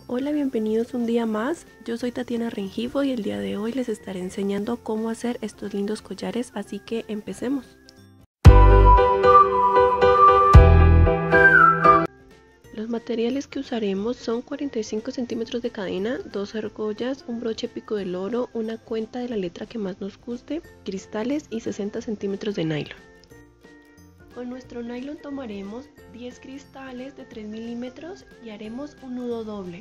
Hola, bienvenidos un día más. Yo soy Tatiana Rengifo y el día de hoy les estaré enseñando cómo hacer estos lindos collares, así que empecemos. Los materiales que usaremos son 45 centímetros de cadena, 2 argollas, un broche pico del oro, una cuenta de la letra que más nos guste, cristales y 60 centímetros de nylon. Con nuestro nylon tomaremos 10 cristales de 3 milímetros y haremos un nudo doble.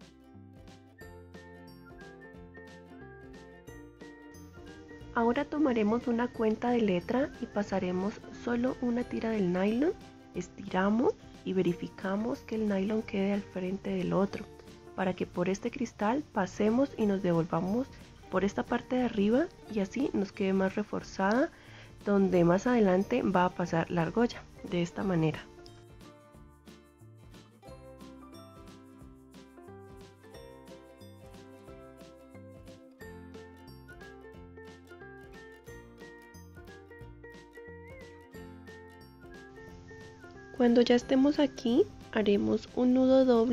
Ahora tomaremos una cuenta de letra y pasaremos solo una tira del nylon, estiramos y verificamos que el nylon quede al frente del otro, para que por este cristal pasemos y nos devolvamos por esta parte de arriba y así nos quede más reforzada, donde más adelante va a pasar la argolla, de esta manera. Cuando ya estemos aquí, haremos un nudo doble .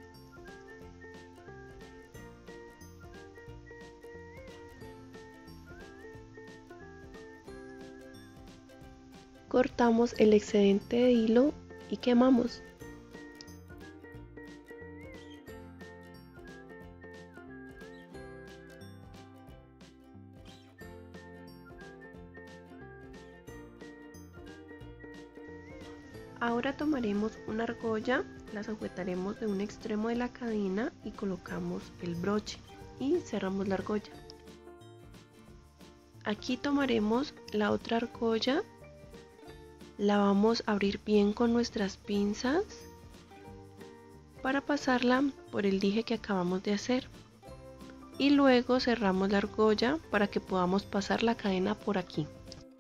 Cortamos el excedente de hilo y quemamos. Ahora tomaremos una argolla, la sujetaremos de un extremo de la cadena y colocamos el broche y cerramos la argolla. Aquí tomaremos la otra argolla, la vamos a abrir bien con nuestras pinzas para pasarla por el dije que acabamos de hacer y luego cerramos la argolla para que podamos pasar la cadena por aquí.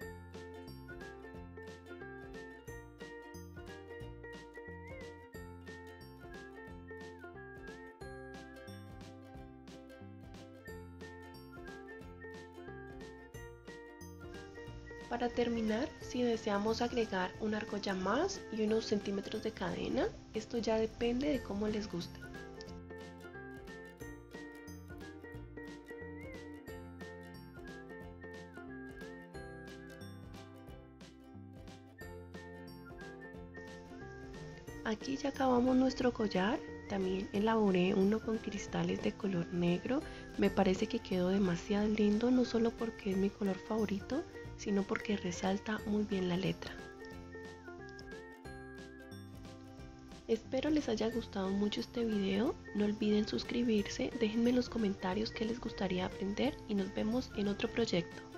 Para terminar, si deseamos agregar una argolla más y unos centímetros de cadena, esto ya depende de cómo les guste. Aquí ya acabamos nuestro collar. También elaboré uno con cristales de color negro. Me parece que quedó demasiado lindo, no solo porque es mi color favorito, sino porque resalta muy bien la letra. Espero les haya gustado mucho este video. No olviden suscribirse, déjenme en los comentarios qué les gustaría aprender y nos vemos en otro proyecto.